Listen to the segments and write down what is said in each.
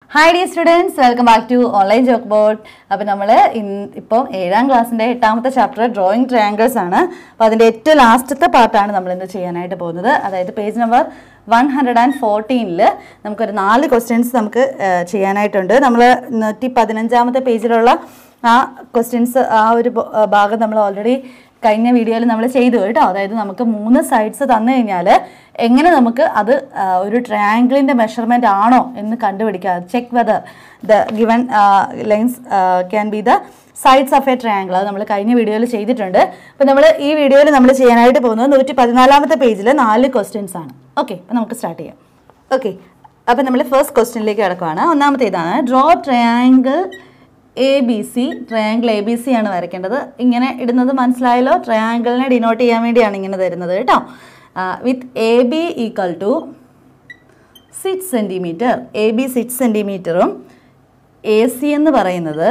Hi dear students, welcome back to Online Chalkboard. അപ്പോൾ നമ്മൾ ഇപ്പോൾ 7ാം ക്ലാസ്സിന്റെ 8ാമത്തെ ചാപ്റ്റർ ഡ്രോയിങ് ട്രയാങ്കിൾസ് ആണ്. അപ്പോൾ അതിന്റെ ഏറ്റവും ലാസ്റ്റത്തെ പാർട്ടാണ് നമ്മൾ ഇന്ന് ചെയ്യാനായിട്ട് പോകുന്നത്. അതായത് പേജ് നമ്പർ 114ൽ നമുക്കൊരു 4 ക്വസ്റ്റ്യൻസ് നമുക്ക് ചെയ്യാനായിട്ടുണ്ട്. നമ്മൾ 115ാമത്തെ പേജിലുള്ള ആ ക്വസ്റ്റ്യൻസ് ആ ഒരു ഭാഗം നമ്മൾ ഓൾറെഡി കഴിഞ്ഞ വീഡിയോയിൽ നമ്മൾ ചെയ്തു കേട്ടോ. അതായത് നമുക്ക് 3 സൈഡ്സ് തന്നു കഴിഞ്ഞാൽ എങ്ങനെ നമുക്ക് അത് ഒരു ട്രയാങ്കിളിൻ്റെ മെഷർമെൻ്റ് ആണോ എന്ന് കണ്ടുപിടിക്കാം. Check whether the given lines can be the sides of a triangle. അത് നമ്മൾ കഴിഞ്ഞ വീഡിയോയിൽ ചെയ്തിട്ടുണ്ട്. അപ്പോൾ നമ്മൾ ഈ വീഡിയോയിൽ നമ്മൾ ചെയ്യാനായിട്ട് പോകുന്നത് 114ാമത്തെ പേജിൽ 4 ക്വസ്റ്റ്യൻസ് ആണ്. ഓക്കെ, അപ്പോൾ നമുക്ക് സ്റ്റാർട്ട് ചെയ്യാം. ഓക്കെ, അപ്പോൾ നമ്മൾ ഫസ്റ്റ് ക്വസ്റ്റ്യനിലേക്ക് കിടക്കുകയാണ്. ഒന്നാമത്തെ ഇതാണ്, draw triangle ABC. Triangle ABC ആണ് വരയ്ക്കേണ്ടത്. ഇങ്ങനെ ഇടുന്നത് മനസ്സിലായല്ലോ, ട്രയാങ്കിളിനെ ഡിനോട്ട് ചെയ്യാൻ വേണ്ടിയാണ് ഇങ്ങനെ തരുന്നത് കേട്ടോ. With AB equal to 6 centimetre. AB 6 സെൻറ്റിമീറ്ററും AC എന്ന് പറയുന്നത്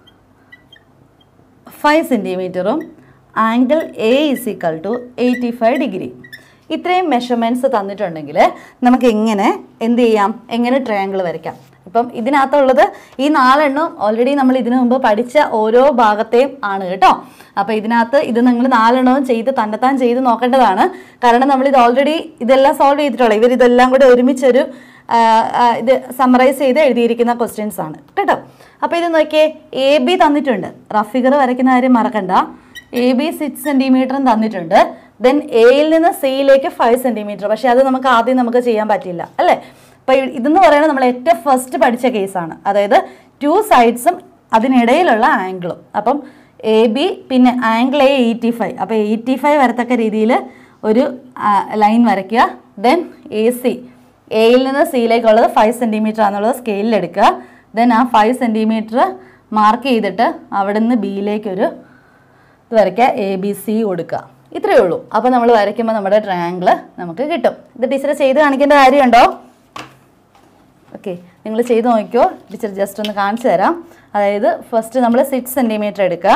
5 സെൻറ്റിമീറ്ററും angle A is equal to 85 degree. ഇത്രയും മെഷർമെൻറ്റ്സ് തന്നിട്ടുണ്ടെങ്കിൽ നമുക്ക് എന്ത് ചെയ്യാം, എങ്ങനെ ട്രയാങ്കിൾ വരയ്ക്കാം. ഇപ്പം ഇതിനകത്തുള്ളത് ഈ 4 എണ്ണം ഓൾറെഡി നമ്മൾ ഇതിനു മുമ്പ് പഠിച്ച ഓരോ ഭാഗത്തെയും ആണ് കേട്ടോ. അപ്പോൾ ഇതിനകത്ത് ഇത് നിങ്ങൾ 4 എണ്ണവും തന്നെത്താൻ ചെയ്ത് നോക്കേണ്ടതാണ്. കാരണം നമ്മളിത് ഓൾറെഡി ഇതെല്ലാം സോൾവ് ചെയ്തിട്ടുള്ളത്. ഇവരിതെല്ലാം കൂടെ ഒരുമിച്ചൊരു ഇത് സമ്മറൈസ് ചെയ്ത് എഴുതിയിരിക്കുന്ന ക്വസ്റ്റ്യൻസ് ആണ് കേട്ടോ. അപ്പോൾ ഇത് നോക്കിയേ, AB തന്നിട്ടുണ്ട്. റഫ് ഫിഗർ വരയ്ക്കുന്ന കാര്യം മറക്കണ്ട. AB 6 സെൻറ്റിമീറ്ററും തന്നിട്ടുണ്ട്. ദെൻ എയിൽ നിന്ന് സിയിലേക്ക് 5 സെൻറ്റിമീറ്റർ. പക്ഷേ അത് ആദ്യം നമുക്ക് ചെയ്യാൻ പറ്റില്ല അല്ലേ. അപ്പോൾ ഇതെന്ന് പറയുന്നത് നമ്മൾ ഏറ്റവും ഫസ്റ്റ് പഠിച്ച കേസാണ്. അതായത് 2 സൈഡ്സും അതിനിടയിലുള്ള ആംഗിളും. അപ്പം AB പിന്നെ ആംഗിൾ A 85. അപ്പോൾ 85 വരത്തക്ക രീതിയിൽ ഒരു ലൈൻ വരയ്ക്കുക. ദെൻ AC എയിൽ നിന്ന് സിയിലേക്കുള്ളത് 5 സെൻറ്റിമീറ്റർ ആണെന്നുള്ളത് സ്കെയിലിലെടുക്കുക. ദെൻ ആ 5 സെൻറ്റിമീറ്റർ മാർക്ക് ചെയ്തിട്ട് അവിടെ നിന്ന് ബിയിലേക്കൊരു ഇത് വരയ്ക്കുക, ABC കൊടുക്കുക. ഇത്രയേ ഉള്ളൂ. അപ്പോൾ നമ്മൾ വരയ്ക്കുമ്പോൾ നമ്മുടെ ട്രയാങ്കിൾ നമുക്ക് കിട്ടും. ഇത് ടീച്ചർ ചെയ്ത് കാണിക്കേണ്ട കാര്യമുണ്ടോ? ഓക്കെ, നിങ്ങൾ ചെയ്ത് നോക്കിയോ. ടീച്ചർ ജസ്റ്റ് ഒന്ന് കാണിച്ചു തരാം. അതായത് ഫസ്റ്റ് നമ്മൾ 6 സെൻറ്റിമീറ്റർ എടുക്കുക.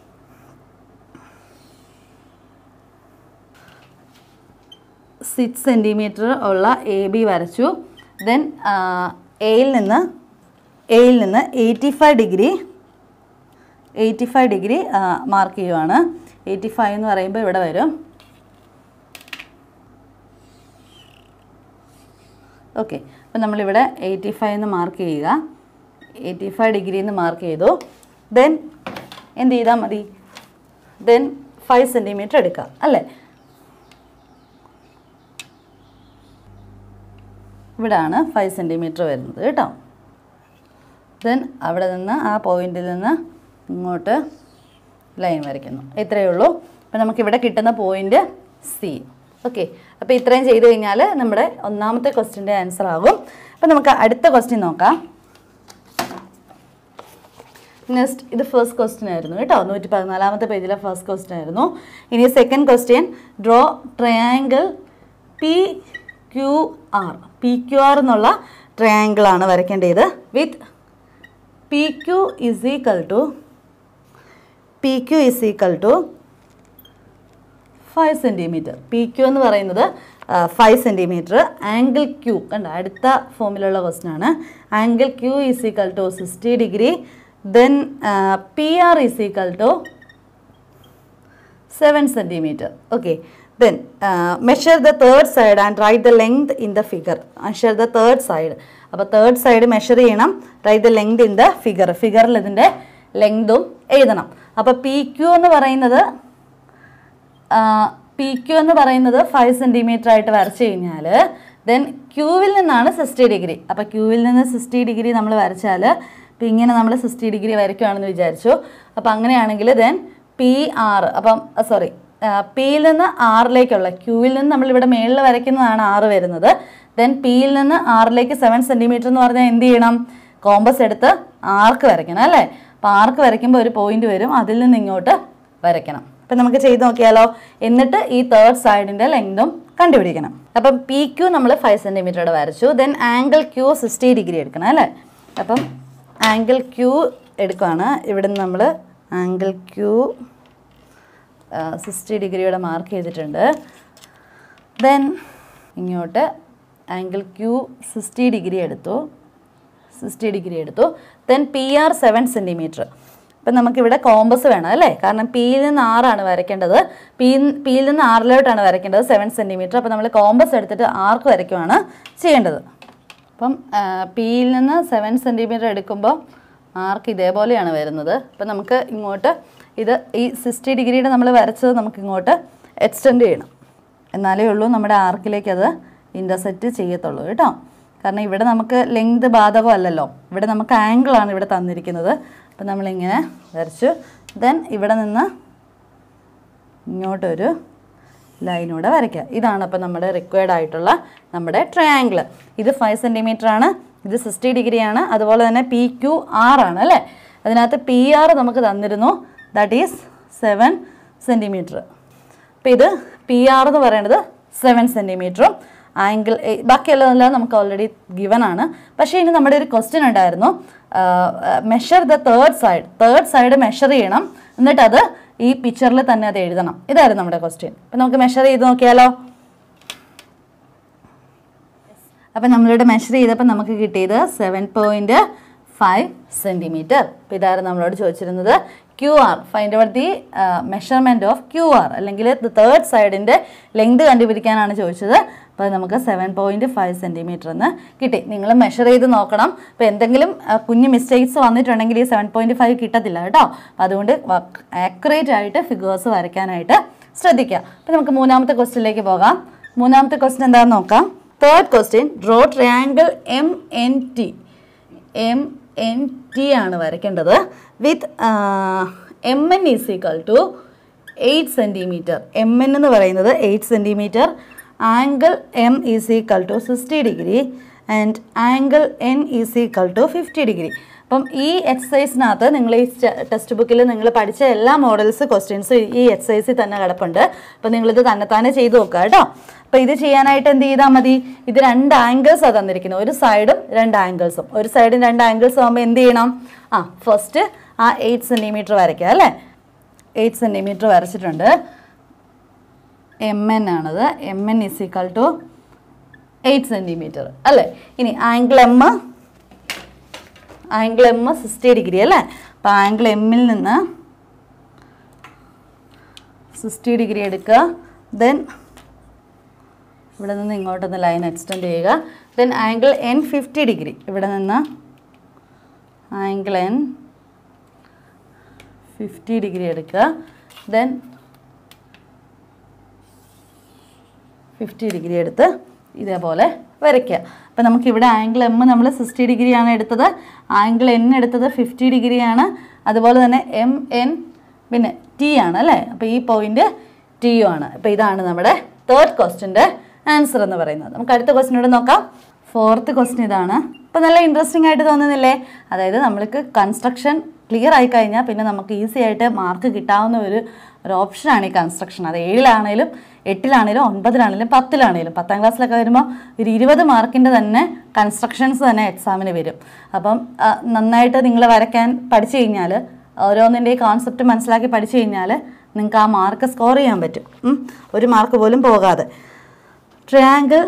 സിക്സ് സെൻറ്റിമീറ്റർ ഉള്ള AB വരച്ചു. ദെൻ എയിൽ നിന്ന് 85 ഡിഗ്രി മാർക്ക് ചെയ്യുവാണ്. 85 എന്ന് പറയുമ്പോൾ ഇവിടെ വരും. ഓക്കെ, അപ്പോൾ നമ്മളിവിടെ 85 എന്ന് മാർക്ക് ചെയ്യുക. 85 ഡിഗ്രി എന്ന് മാർക്ക് ചെയ്തു. ദെൻ എന്ത് ചെയ്താൽ മതി, ദെൻ 5 സെൻറ്റിമീറ്റർ എടുക്കുക അല്ലേ. ഇവിടെയാണ് 5 സെൻറ്റിമീറ്റർ വരുന്നത് കേട്ടോ. ദെൻ അവിടെ നിന്ന് ആ പോയിന്റിൽ നിന്ന് ഇങ്ങോട്ട് ലൈൻ വരയ്ക്കുന്നു. ഇത്രയേ ഉള്ളൂ. അപ്പോൾ നമുക്കിവിടെ കിട്ടുന്ന പോയിന്റ് C. ഓക്കെ, അപ്പോൾ ഇത്രയും ചെയ്ത് കഴിഞ്ഞാൽ നമ്മുടെ ഒന്നാമത്തെ ക്വസ്റ്റ്യൻ്റെ ആൻസർ ആകും. അപ്പോൾ നമുക്ക് അടുത്ത ക്വസ്റ്റ്യൻ നോക്കാം. നെക്സ്റ്റ്, ഇത് ഫസ്റ്റ് ക്വസ്റ്റ്യൻ ആയിരുന്നു കേട്ടോ. 114ാമത്തെ പേജിലെ ഫസ്റ്റ് ക്വസ്റ്റ്യൻ ആയിരുന്നു. ഇനി second question, draw triangle PQR. PQR എന്നുള്ള ട്രയാങ്കിളാണ് വരയ്ക്കേണ്ടത്. With PQ is equal to 5 centimetre. PQ എന്ന് പറയുന്നത് 5 സെൻറ്റിമീറ്റർ. ആംഗിൾ Q കണ്ട, അടുത്ത ഫോമിലുള്ള ക്വസ്റ്റ്യൻ ആണ്. Angle Q is equal to 60 degree. Then PR is equal to 7 centimetre. Okay, then measure the third side and write the length in the figure. Measure the third side. അപ്പോൾ third side measure ചെയ്യണം. Write the length in the figure. ഫിഗറിൽ ഇതിൻ്റെ ലെങ്തും എഴുതണം. അപ്പോൾ PQ എന്ന് പറയുന്നത് 5 centimetre ആയിട്ട് വരച്ചു കഴിഞ്ഞാൽ ദെൻ ക്യൂവിൽ നിന്നാണ് 60 ഡിഗ്രി. അപ്പോൾ ക്യൂവിൽ നിന്ന് 60 ഡിഗ്രി നമ്മൾ വരച്ചാൽ, ഇപ്പോൾ ഇങ്ങനെ നമ്മൾ 60 ഡിഗ്രി വരയ്ക്കുകയാണെന്ന് വിചാരിച്ചു. അപ്പോൾ അങ്ങനെയാണെങ്കിൽ ദെൻ PR, അപ്പം പിയിൽ നിന്ന് ആറിലേക്കുള്ള, ക്യൂവിൽ നിന്ന് നമ്മളിവിടെ മേളിൽ വരയ്ക്കുന്നതാണ് 6 വരുന്നത്. ദെൻ പിയിൽ നിന്ന് ആറിലേക്ക് 7 സെൻറ്റിമീറ്റർ എന്ന് പറഞ്ഞാൽ എന്ത് ചെയ്യണം, കോമ്പസ് എടുത്ത് ആർക്ക് വരയ്ക്കണം അല്ലേ. അപ്പോൾ ആർക്ക് വരയ്ക്കുമ്പോൾ ഒരു പോയിന്റ് വരും, അതിൽ നിന്ന് ഇങ്ങോട്ട് വരയ്ക്കണം. അപ്പം നമുക്ക് ചെയ്ത് നോക്കിയാലോ. എന്നിട്ട് ഈ തേർഡ് സൈഡിൻ്റെ ലെങ്തും കണ്ടുപിടിക്കണം. അപ്പം PQ നമ്മൾ 5 സെൻറ്റിമീറ്ററുടെ വരച്ചു. ദെൻ ആംഗിൾ Q 60 ഡിഗ്രി എടുക്കണം അല്ലേ. അപ്പം ആംഗിൾ Q എടുക്കുകയാണ്. ഇവിടെ നിന്ന് നമ്മൾ ആംഗിൾ Q 60 ഡിഗ്രിയുടെ മാർക്ക് ചെയ്തിട്ടുണ്ട്. ദെൻ ഇങ്ങോട്ട് ആംഗിൾ Q 60 ഡിഗ്രി എടുത്തു. 60 ഡിഗ്രി എടുത്തു. Then PR 7 centimetre. അപ്പം നമുക്കിവിടെ കോമ്പസ് വേണം അല്ലേ, കാരണം പിയിൽ നിന്ന് 6 ആണ് വരയ്ക്കേണ്ടത്. പിയിൽ നിന്ന് 6 വരയ്ക്കേണ്ടത് 7 സെൻറ്റിമീറ്റർ. അപ്പോൾ നമ്മൾ കോമ്പസ് എടുത്തിട്ട് ആർക്ക് വരയ്ക്കുവാണ് ചെയ്യേണ്ടത്. അപ്പം പിയിൽ നിന്ന് 7 സെൻറ്റിമീറ്റർ എടുക്കുമ്പോൾ ആർക്ക് ഇതേപോലെയാണ് വരുന്നത്. അപ്പം നമുക്ക് ഇങ്ങോട്ട് ഇത് ഈ 60 ഡിഗ്രിയുടെ നമ്മൾ വരച്ചത് നമുക്ക് ഇങ്ങോട്ട് എക്സ്റ്റെൻഡ് ചെയ്യണം, എന്നാലേ ഉള്ളൂ നമ്മുടെ ആർക്കിലേക്ക് അത് ഇൻ്റർസെക്റ്റ് ചെയ്യത്തുള്ളൂ കേട്ടോ. കാരണം ഇവിടെ നമുക്ക് ലെങ്ത് ബാധകമല്ലല്ലോ, ഇവിടെ നമുക്ക് ആംഗിളാണ് ഇവിടെ തന്നിരിക്കുന്നത്. അപ്പം നമ്മളിങ്ങനെ വരച്ചു. ദെൻ ഇവിടെ നിന്ന് ഇങ്ങോട്ടൊരു ലൈനൂടെ വരയ്ക്കുക. ഇതാണ് അപ്പോൾ നമ്മുടെ റിക്വയർഡ് ആയിട്ടുള്ള നമ്മുടെ ട്രയാങ്കിൾ. ഇത് 5 സെൻറ്റിമീറ്റർ ആണ്, ഇത് 60 ഡിഗ്രിയാണ്, അതുപോലെ തന്നെ PQR ആണ് അല്ലേ. അതിനകത്ത് PR നമുക്ക് തന്നിരുന്നു, ദാറ്റ് ഈസ് 7 സെൻറ്റിമീറ്റർ. അപ്പോൾ ഇത് PR എന്ന് പറയുന്നത് 7 സെൻറ്റിമീറ്ററും ആംഗിൾ ബാക്കിയുള്ളതെല്ലാം നമുക്ക് ഓൾറെഡി ഗിവൻ ആണ്. പക്ഷേ ഇനി നമ്മുടെ ഒരു ക്വസ്റ്റ്യൻ ഉണ്ടായിരുന്നു, measure the third side measure ചെയ്യണം, എന്നിട്ട് അത് ഈ പിക്ചറിൽ തന്നെ അത് എഴുതണം. ഇതായിരുന്നു നമ്മുടെ ക്വസ്റ്റ്യൻ. അപ്പം നമുക്ക് മെഷർ ചെയ്ത് നോക്കിയാലോ. അപ്പം നമ്മളിവിടെ മെഷർ ചെയ്തപ്പോൾ നമുക്ക് കിട്ടിയത് 7.5 സെൻറ്റിമീറ്റർ. അപ്പോൾ ഇതായിരുന്നു നമ്മളോട് ചോദിച്ചിരുന്നത് QR, find out the measurement of QR, അല്ലെങ്കിൽ തേർഡ് സൈഡിൻ്റെ ലെങ്ത് കണ്ടുപിടിക്കാനാണ് ചോദിച്ചത്. അപ്പോൾ നമുക്ക് 7.5 സെൻറ്റിമീറ്റർ എന്ന് കിട്ടി. നിങ്ങൾ മെഷർ ചെയ്ത് നോക്കണം. അപ്പോൾ എന്തെങ്കിലും കുഞ്ഞ് മിസ്റ്റേക്സ് വന്നിട്ടുണ്ടെങ്കിൽ ഈ 7.5 കിട്ടത്തില്ല കേട്ടോ. അപ്പോൾ അതുകൊണ്ട് ആക്യുറേറ്റ് ആയിട്ട് ഫിഗേഴ്സ് വരയ്ക്കാനായിട്ട് ശ്രദ്ധിക്കുക. അപ്പോൾ നമുക്ക് മൂന്നാമത്തെ ക്വസ്റ്റ്യനിലേക്ക് പോകാം. മൂന്നാമത്തെ ക്വസ്റ്റ്യൻ എന്താണെന്ന് നോക്കാം. Third question, draw triangle MNT ആണ് വരയ്ക്കേണ്ടത്. With MN is equal to 8 centimetre. MN എന്ന് പറയുന്നത് 8 centimetre. Angle M is equal to 60 degree and angle N is equal to 50 degree. അപ്പം ഈ എക്സസൈസിനകത്ത് നിങ്ങൾ ഈ ടെക്സ്റ്റ് ബുക്കിൽ നിങ്ങൾ പഠിച്ച എല്ലാ മോഡൽസ് ക്വസ്റ്റ്യൻസ് ഈ എക്സസൈസിൽ തന്നെ കിടപ്പുണ്ട്. അപ്പോൾ നിങ്ങളിത് തന്നെത്താനെ ചെയ്ത് നോക്കുക കേട്ടോ. അപ്പോൾ ഇത് ചെയ്യാനായിട്ട് എന്ത് ചെയ്താൽ മതി, ഇത് 2 ആംഗിൾസാണ് തന്നിരിക്കുന്നത്, ഒരു സൈഡും 2 ആംഗിൾസും. ഒരു സൈഡും 2 ആംഗിൾസും ആകുമ്പോൾ എന്ത് ചെയ്യണം, ഫസ്റ്റ് ആ 8 സെൻറ്റിമീറ്റർ വരയ്ക്കുക അല്ലേ. 8 സെൻറ്റിമീറ്റർ വരച്ചിട്ടുണ്ട്. MN ആണത്. MN is equal to 8 centimetre അല്ലേ. ഇനി ആംഗിൾ M 60 ഡിഗ്രി അല്ലേ. അപ്പോൾ ആംഗിൾ എമ്മിൽ നിന്ന് 60 ഡിഗ്രി എടുക്കുക. ദെൻ ഇവിടെ നിന്ന് ഇങ്ങോട്ടൊന്ന് ലൈൻ എക്സ്റ്റെൻഡ് ചെയ്യുക. Then angle N 50 degree. ഇവിടെ നിന്ന് ആംഗിൾ N 50 ഡിഗ്രി എടുക്കുക. ദെൻ 50 ഡിഗ്രി എടുത്ത് ഇതേപോലെ വരയ്ക്കുക. അപ്പോൾ നമുക്കിവിടെ ആംഗിൾ M നമ്മൾ 60 ഡിഗ്രിയാണ് എടുത്തത്, ആംഗിൾ N എടുത്തത് 50 ഡിഗ്രിയാണ്, അതുപോലെ തന്നെ MN പിന്നെ T ആണ് അല്ലേ. അപ്പോൾ ഈ പോയിന്റ് T ആണ്. അപ്പോൾ ഇതാണ് നമ്മുടെ തേർഡ് ക്വസ്റ്റ്യൻ്റെ ആൻസർ എന്ന് പറയുന്നത്. നമുക്ക് അടുത്ത ക്വസ്റ്റ്യനോട് നോക്കാം. ഫോർത്ത് ക്വസ്റ്റ്യൻ ഇതാണ്. അപ്പോൾ നല്ല ഇൻട്രസ്റ്റിംഗ് ആയിട്ട് തോന്നുന്നില്ലേ. അതായത് നമ്മൾക്ക് കൺസ്ട്രക്ഷൻ ക്ലിയർ ആയി കഴിഞ്ഞാൽ പിന്നെ നമുക്ക് ഈസി ആയിട്ട് മാർക്ക് കിട്ടാവുന്ന ഒരു ഓപ്ഷനാണ് ഈ കൺസ്ട്രക്ഷൻ. അത് 7-ആണേലും 8-ലാണേലും 9-ലാണേലും 10-ലാണേലും 10ാം ക്ലാസ്സിലൊക്കെ വരുമ്പോൾ ഒരു 20 മാർക്കിൻ്റെ തന്നെ കൺസ്ട്രക്ഷൻസ് തന്നെ എക്സാമിന് വരും. അപ്പം നന്നായിട്ട് നിങ്ങൾ വരയ്ക്കാൻ പഠിച്ചു കഴിഞ്ഞാൽ, ഓരോന്നിൻ്റെ കോൺസെപ്റ്റ് മനസ്സിലാക്കി പഠിച്ചു കഴിഞ്ഞാൽ നിങ്ങൾക്ക് ആ മാർക്ക് സ്കോർ ചെയ്യാൻ പറ്റും, ഒരു മാർക്ക് പോലും പോകാതെ. Triangle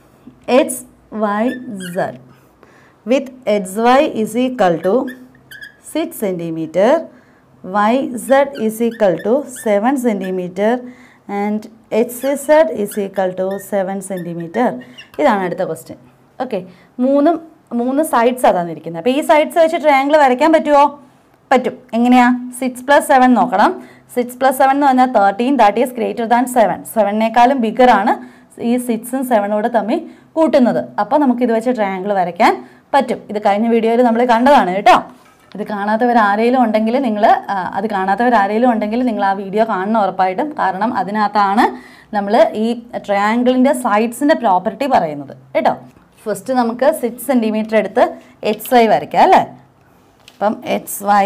HYZ with HY is equal to 6 centimeter, YZ is equal to 7 centimeter and HZ is equal to 7 centimeter. ഇതാണ് അടുത്ത ക്വസ്റ്റ്യൻ. ഓക്കെ, മൂന്ന് സൈഡ്സാണ് തന്നിരിക്കുന്നത്. അപ്പോൾ ഈ സൈഡ്സ് വെച്ച് ട്രയാങ്കിൾ വരയ്ക്കാൻ പറ്റുമോ? പറ്റും. എങ്ങനെയാ? 6 + 7 നോക്കണം. 6 + 7 എന്ന് പറഞ്ഞാൽ 13, ദാറ്റ് ഈസ് ഗ്രേറ്റർ ദാൻ 7. 7-നേക്കാളും ബിഗർ ആണ് ഈ 6ഉം 7ഉം തമ്മിൽ കൂട്ടുന്നത്. അപ്പോൾ നമുക്കിത് വെച്ച് ട്രയാങ്കിൾ വരയ്ക്കാൻ പറ്റും. ഇത് കഴിഞ്ഞ വീഡിയോയിൽ നമ്മൾ കണ്ടതാണ് കേട്ടോ. ഇത് കാണാത്തവരാരെങ്കിലും ഉണ്ടെങ്കിൽ നിങ്ങൾ ആ വീഡിയോ കാണണം ഉറപ്പായിട്ടും. കാരണം അതിനകത്താണ് നമ്മൾ ഈ ട്രയാങ്കിളിൻ്റെ സൈഡ്സിൻ്റെ പ്രോപ്പർട്ടി പറയുന്നത് കേട്ടോ. ഫസ്റ്റ് നമുക്ക് 6 സെൻറ്റിമീറ്റർ എടുത്ത് HY വരയ്ക്കാം അല്ലേ. അപ്പം HY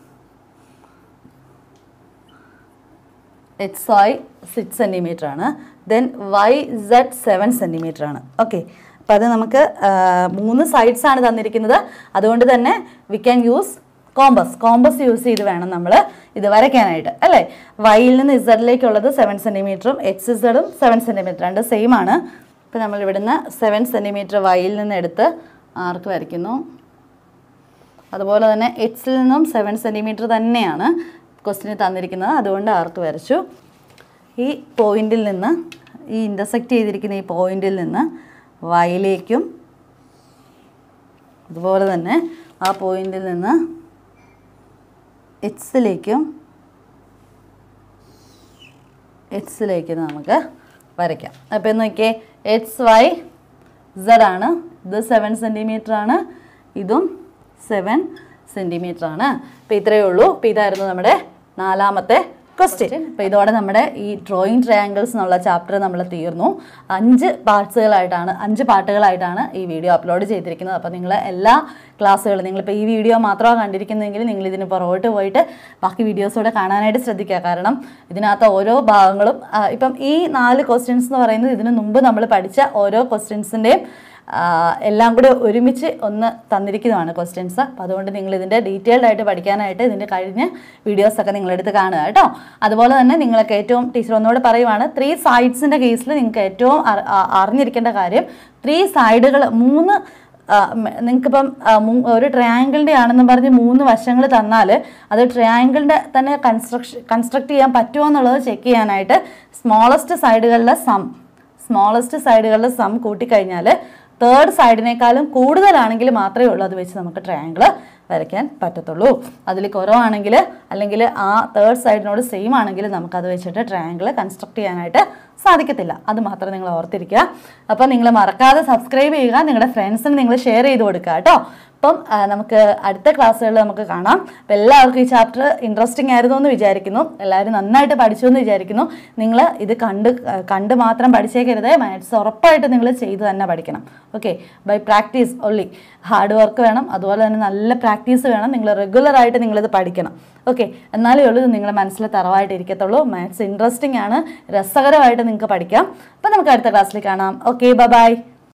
6 സെൻറ്റിമീറ്റർ ആണ്. ദെൻ YZ 7 സെൻറ്റിമീറ്റർ ആണ്. ഓക്കെ, അപ്പോൾ അത് നമുക്ക് 3 സൈഡ്സാണ് തന്നിരിക്കുന്നത്. അതുകൊണ്ട് തന്നെ we can use compass use ചെയ്ത് വേണം നമ്മൾ ഇത് വരയ്ക്കാനായിട്ട് അല്ലേ. വൈയിൽ നിന്ന് ഇസഡിലേക്കുള്ളത് 7 സെൻറ്റിമീറ്ററും HZഉം 7 സെൻറ്റിമീറ്റർ രണ്ട് സെയിം ആണ്. അപ്പോൾ നമ്മൾ ഇവിടുന്ന് 7 സെൻറ്റിമീറ്റർ വൈയിൽ നിന്ന് എടുത്ത് ആർക്ക് വരയ്ക്കുന്നു. അതുപോലെ തന്നെ എക്സിൽ നിന്നും 7 സെൻറ്റിമീറ്റർ തന്നെയാണ് ക്വസ്റ്റിന് തന്നിരിക്കുന്നത്. അതുകൊണ്ട് ആർക്ക് വരച്ചു. ഈ പോയിന്റിൽ നിന്ന്, ഈ ഇൻ്റർസെക്റ്റ് ചെയ്തിരിക്കുന്ന ഈ പോയിന്റിൽ നിന്ന് വൈയിലേക്കും അതുപോലെ തന്നെ ആ പോയിന്റിൽ നിന്ന് എക്സിലേക്ക് നമുക്ക് വരയ്ക്കാം. അപ്പോൾ നോക്കിയേ, എക്സ് വൈ സെഡ് ആണ്. ഇത് 7 സെൻറ്റിമീറ്റർ ആണ്, ഇതും 7 സെൻറ്റിമീറ്റർ ആണ്. അപ്പോൾ ഇത്രയേ ഉള്ളൂ. അപ്പോൾ ഇതായിരുന്നു നമ്മുടെ 4ാമത്തെ ക്വസ്റ്റ്യൻ. അപ്പോൾ ഇതോടെ നമ്മുടെ ഈ ഡ്രോയിങ് ട്രയാങ്കിൾസ് എന്നുള്ള ചാപ്റ്റർ നമ്മൾ തീർന്നു. 5 പാർട്ടുകളായിട്ടാണ് ഈ വീഡിയോ അപ്ലോഡ് ചെയ്തിരിക്കുന്നത്. അപ്പോൾ നിങ്ങൾ എല്ലാ ക്ലാസ്സുകളും, നിങ്ങളിപ്പോൾ ഈ വീഡിയോ മാത്രമാണ് കണ്ടിരിക്കുന്നതെങ്കിൽ നിങ്ങൾ ഇതിന് പുറകോട്ട് പോയിട്ട് ബാക്കി വീഡിയോസോടെ കാണാനായിട്ട് ശ്രദ്ധിക്കുക. കാരണം ഇതിനകത്ത് ഓരോ ഭാഗങ്ങളും, ഇപ്പം ഈ 4 ക്വസ്റ്റ്യൻസ് എന്ന് പറയുന്നത് ഇതിനു മുമ്പ് നമ്മൾ പഠിച്ച ഓരോ ക്വസ്റ്റ്യൻസിൻ്റെയും എല്ലാം കൂടെ ഒരുമിച്ച് ഒന്ന് തന്നിരിക്കുന്നതാണ് ക്വസ്റ്റ്യൻസ്. അപ്പോൾ അതുകൊണ്ട് നിങ്ങൾ ഇതിൻ്റെ ഡീറ്റെയിൽഡ് ആയിട്ട് പഠിക്കാനായിട്ട് ഇതിൻ്റെ കഴിഞ്ഞ വീഡിയോസൊക്കെ നിങ്ങളെടുത്ത് കാണുക കേട്ടോ. അതുപോലെ തന്നെ നിങ്ങൾക്ക് ഏറ്റവും, ടീച്ചർ ഒന്നുകൂടെ പറയുവാണ്, 3 സൈഡ്സിൻ്റെ കേസിൽ നിങ്ങൾക്ക് ഏറ്റവും അറിഞ്ഞിരിക്കേണ്ട കാര്യം 3 സൈഡുകൾ, 3 നിങ്ങൾക്കിപ്പം ഒരു ട്രയാങ്കിളിൻ്റെ ആണെന്ന് പറഞ്ഞ് 3 വശങ്ങൾ തന്നാൽ അത് ട്രയാങ്കിളിൻ്റെ തന്നെ കൺസ്ട്രക്ട് ചെയ്യാൻ പറ്റുമോ എന്നുള്ളത് ചെക്ക് ചെയ്യാനായിട്ട് സ്മോളസ്റ്റ് സൈഡുകളുടെ സം കൂട്ടിക്കഴിഞ്ഞാൽ 3rd സൈഡിനേക്കാളും കൂടുതലാണെങ്കിൽ മാത്രമേ ഉള്ളൂ അത് വെച്ച് നമുക്ക് ട്രയാങ്കിൾ വരയ്ക്കാൻ പറ്റത്തുള്ളൂ. അതിൽ കുറവാണെങ്കിൽ, അല്ലെങ്കിൽ ആ 3rd സൈഡിനോട് സെയിം ആണെങ്കിൽ നമുക്കത് വെച്ചിട്ട് ട്രയാങ്കിൾ കൺസ്ട്രക്ട് ചെയ്യാനായിട്ട് സാധിക്കത്തില്ല. അത് മാത്രം നിങ്ങൾ ഓർത്തിരിക്കുക. അപ്പോൾ നിങ്ങൾ മറക്കാതെ സബ്സ്ക്രൈബ് ചെയ്യുക, നിങ്ങളുടെ ഫ്രണ്ട്സിന് നിങ്ങൾ ഷെയർ ചെയ്ത് കൊടുക്കുക കേട്ടോ. അപ്പം നമുക്ക് അടുത്ത ക്ലാസ്സുകളിൽ നമുക്ക് കാണാം. അപ്പോൾ എല്ലാവർക്കും ഈ ചാപ്റ്റർ ഇൻട്രസ്റ്റിംഗ് ആയിരുന്നു എന്ന് വിചാരിക്കുന്നു. എല്ലാവരും നന്നായിട്ട് പഠിച്ചു എന്ന് വിചാരിക്കുന്നു. നിങ്ങൾ ഇത് കണ്ട് മാത്രം പഠിച്ചേക്കരുത്. മാത്സ് ഉറപ്പായിട്ട് നിങ്ങൾ ചെയ്ത് തന്നെ പഠിക്കണം. Okay, by practice only. Hard work വേണം, അതുപോലെ തന്നെ നല്ല പ്രാക്ടീസ് വേണം. നിങ്ങൾ റെഗുലറായിട്ട് നിങ്ങളിത് പഠിക്കണം. ഓക്കെ, എന്നാലേ ഉള്ളൂ ഇത് നിങ്ങളുടെ മനസ്സിൽ തറവായിട്ട് ഇരിക്കത്തുള്ളൂ. മാത്സ് ഇൻട്രസ്റ്റിംഗ് ആണ്, രസകരമായിട്ട് നിങ്ങൾക്ക് പഠിക്കാം. അപ്പോൾ നമുക്ക് അടുത്ത ക്ലാസ്സിൽ കാണാം. Okay, by.